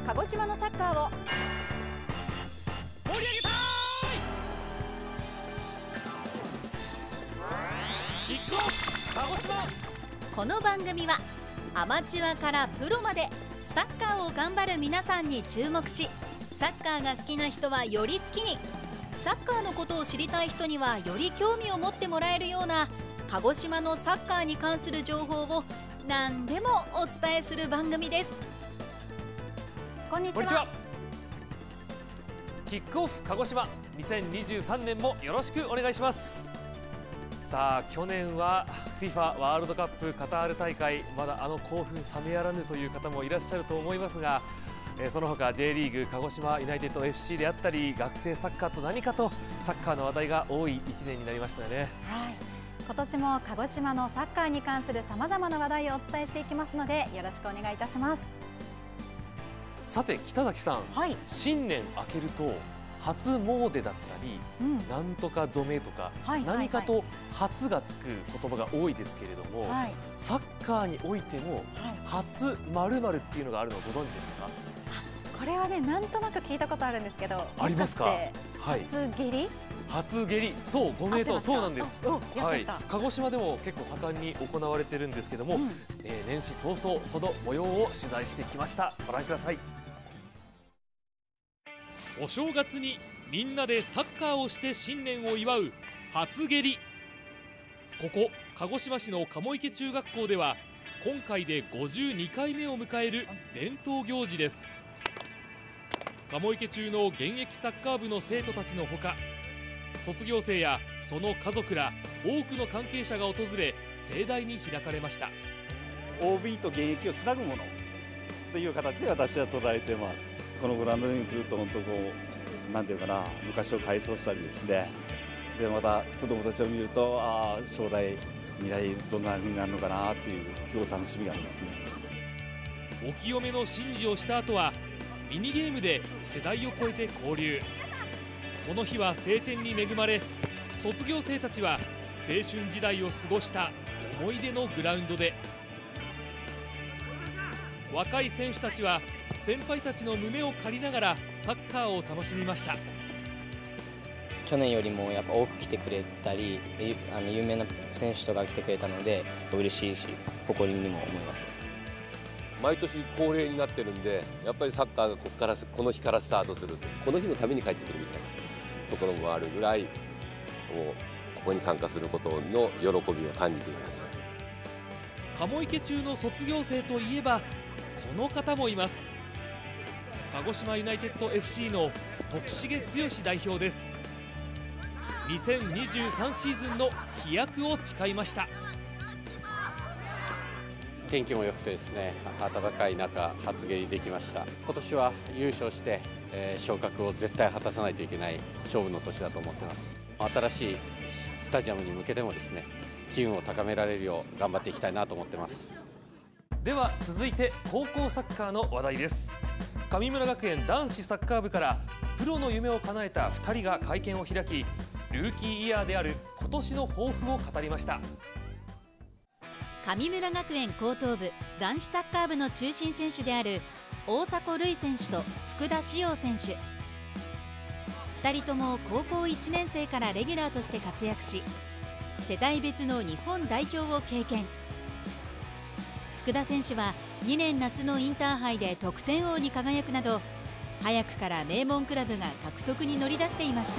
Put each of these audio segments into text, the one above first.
鹿児島のサッカーを盛り上げたーい。キックオフ鹿児島。 この番組はアマチュアからプロまでサッカーを頑張る皆さんに注目し、サッカーが好きな人はより好きに、サッカーのことを知りたい人にはより興味を持ってもらえるような鹿児島のサッカーに関する情報を何でもお伝えする番組です。こんにちは。 キックオフ鹿児島、2023年もよろしくお願いします。さあ、去年は FIFA ワールドカップカタール大会、まだあの興奮冷めやらぬという方もいらっしゃると思いますが、その他 J リーグ鹿児島ユナイテッド FC であったり、学生サッカーと何かとサッカーの話題が多い1年になりましたよね。 はい、今年も鹿児島のサッカーに関するさまざまな話題をお伝えしていきますので、よろしくお願いいたします。 さて北崎さん、 はい、 新年明けると初詣だったり、なんとか染めとか、何かと初がつく言葉が多いですけれども、サッカーにおいても初〇〇っていうのがあるのをご存知でしたか？ これはね、なんとなく聞いたことあるんですけど、 ありますか？ 初蹴り？ 初蹴り、そう、ご名答、そうなんです。 はい、 鹿児島でも結構盛んに行われてるんですけども、年始早々その模様を取材してきました。ご覧ください。お正月にみんなでサッカーをして新年を祝う初蹴り。ここ鹿児島市の鴨池中学校では今回で52回目を迎える伝統行事です。鴨池中の現役サッカー部の生徒たちのほか、卒業生やその家族ら多くの関係者が訪れ盛大に開かれました。 OB と現役をつなぐものという形で私は捉えています。このグラウンドに来ると本当こうなんていうかな、昔を改装したりですね、でまた子どもたちを見ると、将来未来どんな風になるのかなっていうすごい楽しみがありますね。 お清めの神事をした後はミニゲームで世代を超えて交流。この日は晴天に恵まれ、卒業生たちは青春時代を過ごした思い出のグラウンドで、若い選手たちは先輩たちの胸を借りながらサッカーを楽しみました。 去年よりもやっぱ多く来てくれたり、有名な選手とか来てくれたので嬉しいし誇りにも思います。 毎年恒例になってるんで、やっぱりサッカーがこの日からスタートする、この日のために帰ってくるみたいなところもあるぐらい、もうここに参加することの喜びを感じています。 鴨池中の卒業生といえばこの方もいます。鹿児島ユナイテッド FC の徳重剛代表です。2023シーズンの飛躍を誓いました。 天気も良くてですね、暖かい中初蹴りできました。今年は優勝して、昇格を絶対果たさないといけない勝負の年だと思ってます。新しいスタジアムに向けてもですね、機運を高められるよう頑張っていきたいなと思ってます。 では続いて高校サッカーの話題です。神村学園男子サッカー部からプロの夢を叶えた2人が会見を開き、ルーキーイヤーである今年の抱負を語りました。 神村学園高等部男子サッカー部の中心選手である大迫塁選手と福田師王選手、2人とも高校1年生からレギュラーとして活躍し、世代別の日本代表を経験。福田選手は2年夏のインターハイで得点王に輝くなど、早くから名門クラブが獲得に乗り出していました。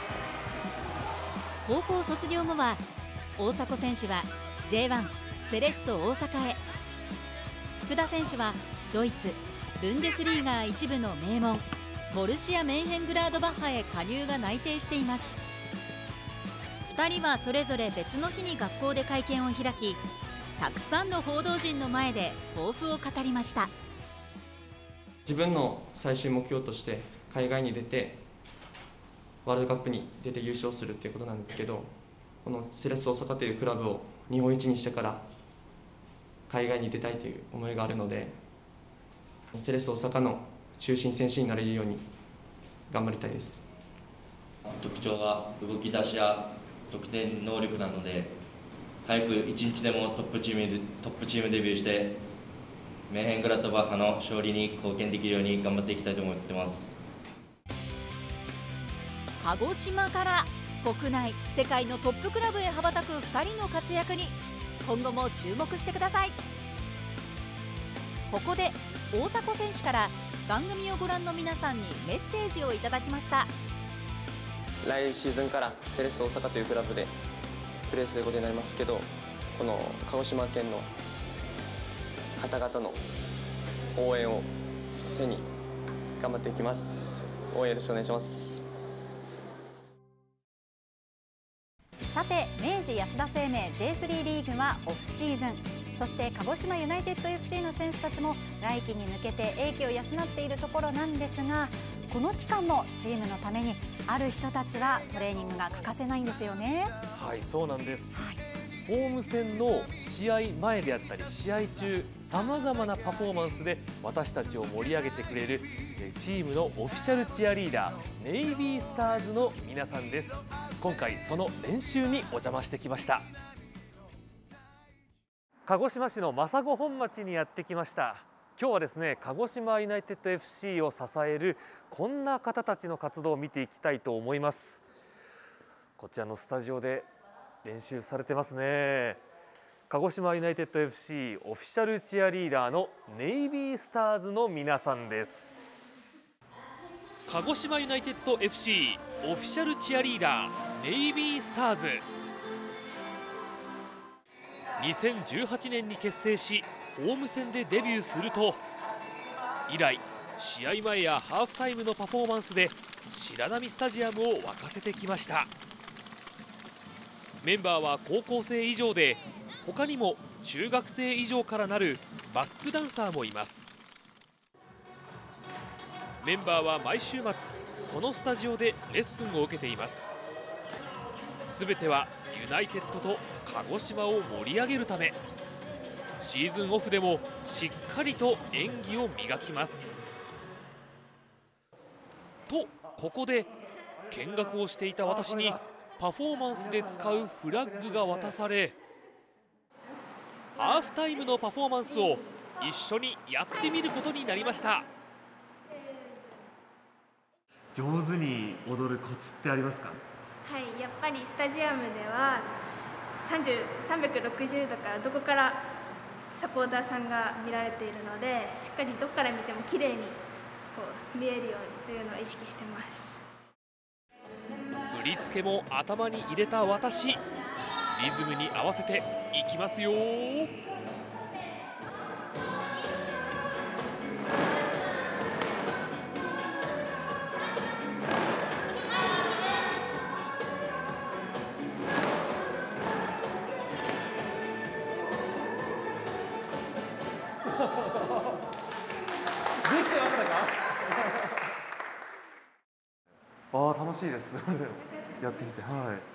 高校卒業後は大迫選手は J1 セレッソ大阪へ、福田選手はドイツブンデスリーガ1部の名門ボルシア・メンヘングラードバッハへ加入が内定しています。2人はそれぞれ別の日に学校で会見を開き、たくさんの報道陣の前で抱負を語りました。 自分の最終目標として海外に出てワールドカップに出て優勝するっていうことなんですけど、このセレッソ大阪というクラブを日本一にしてから海外に出たいという思いがあるので、セレッソ大阪の中心選手になれるように頑張りたいです。 特徴が動き出しや得点能力なので、早く一日でもトップチームデビューしてメンヘングラッドバッハの勝利に貢献できるように頑張っていきたいと思ってます。 鹿児島から国内世界のトップクラブへ羽ばたく2人の活躍に今後も注目してください。ここで大迫選手から番組をご覧の皆さんにメッセージをいただきました。 来シーズンからセレッソ大阪というクラブでプレーすることになりますけど、この鹿児島県の方々の応援を背に頑張っていきます。応援よろしくお願いします。 さて、明治安田生命 J3 リーグはオフシーズン、そして鹿児島ユナイテッド FC の選手たちも来季に向けて英気を養っているところなんですが、この期間もチームのためにある人たちはトレーニングが欠かせないんですよね。 はい、そうなんです、ホーム戦の試合前であったり試合中、さまざまなパフォーマンスで私たちを盛り上げてくれるチームのオフィシャルチアリーダーネイビースターズの皆さんです。今回その練習にお邪魔してきました。鹿児島市の真砂本町にやってきました。今日はですね、鹿児島ユナイテッド FC を支えるこんな方たちの活動を見ていきたいと思います。こちらのスタジオで練習されてますね。鹿児島ユナイテッド FC オフィシャルチアリーダーのネイビースターズの皆さんです。鹿児島ユナイテッド FC オフィシャルチアリーダーネイビースターズ、2018年に結成しホーム戦でデビューすると以来、試合前やハーフタイムのパフォーマンスで白波スタジアムを沸かせてきました。メンバーは高校生以上で、他にも中学生以上からなるバックダンサーもいます。メンバーは毎週末このスタジオでレッスンを受けています。すべてはユナイテッドと鹿児島を盛り上げるため、シーズンオフでもしっかりと演技を磨きます。とここで見学をしていた私にパフォーマンスで使うフラッグが渡され、ハーフタイムのパフォーマンスを一緒にやってみることになりました。上手に踊るコツってありますか？ はい、やっぱりスタジアムでは360度からどこからサポーターさんが見られているので、しっかりどこから見ても綺麗にこう見えるようにというのを意識してます。 振り付けも頭に入れた私、リズムに合わせていきますよ。楽しいですやってみて、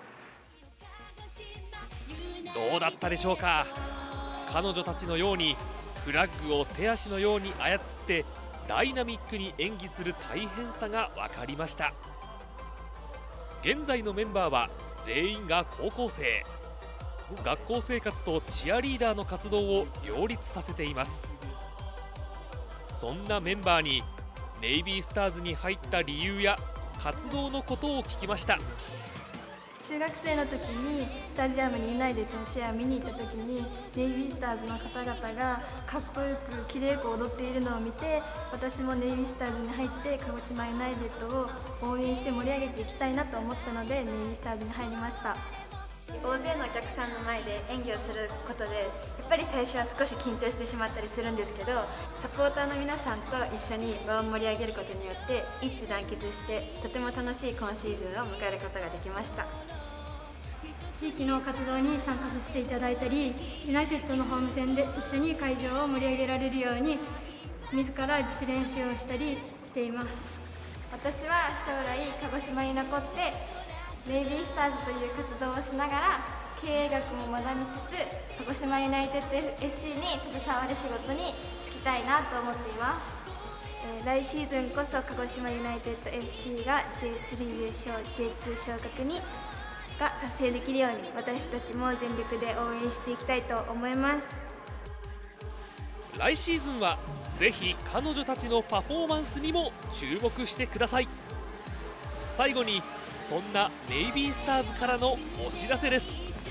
どうだったでしょうか。彼女たちのようにフラッグを手足のように操ってダイナミックに演技する大変さが分かりました。現在のメンバーは全員が高校生。学校生活とチアリーダーの活動を両立させています。そんなメンバーにネイビースターズに入った理由や活動のことを聞きました。 中学生の時にスタジアムにユナイテッドの試合を見に行った時に、ネイビースターズの方々がかっこよくきれいく踊っているのを見て、私もネイビースターズに入って鹿児島ユナイテッドを応援して盛り上げていきたいなと思ったので、ネイビースターズに入りました。大勢のお客さんの前で演技をすることで、やっぱり最初は少し緊張してしまったりするんですけど、サポーターの皆さんと一緒に場を盛り上げることによって一致団結して、とても楽しい今シーズンを迎えることができました。 地域の活動に参加させていただいたり、ユナイテッドのホーム戦で一緒に会場を盛り上げられるように自ら自主練習をしたりしています。 私は将来鹿児島に残ってネイビースターズという活動をしながら経営学も学びつつ、鹿児島ユナイテッド FC に携わる仕事に就きたいなと思っています。来シーズンこそ鹿児島ユナイテッド FC が J3 優勝 J2 昇格が達成できるように、私たちも全力で応援していきたいと思います。 来シーズンはぜひ彼女たちのパフォーマンスにも注目してください。最後にそんなネイビースターズからのお知らせです。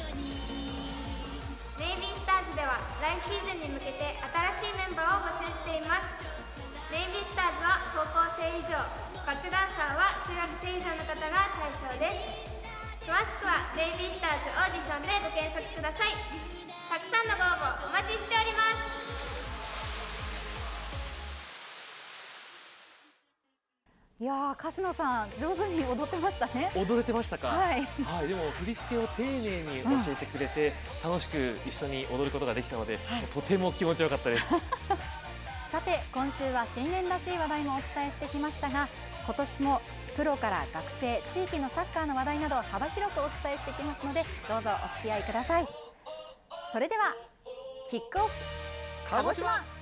ネイビースターズでは来シーズンに向けて新しいメンバーを募集しています。ネイビースターズは高校生以上、バックダンサーは中学生以上の方が対象です。詳しくはネイビースターズオーディションでご検索ください。たくさんのご応募お待ちしております。 いやー、樫野さん上手に踊ってましたね。 踊れてましたか。 はい、 はい、でも振り付けを丁寧に教えてくれて、楽しく一緒に踊ることができたので、とても気持ちよかったですさて今週は新年らしい話題もお伝えしてきましたが、今年もプロから学生、地域のサッカーの話題など幅広くお伝えしていきますので、どうぞお付き合いください。それではキックオフ鹿児島。